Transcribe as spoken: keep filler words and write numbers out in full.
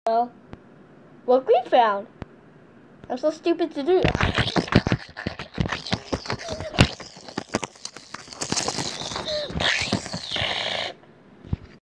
Well, look, we found. I'm so stupid to do that.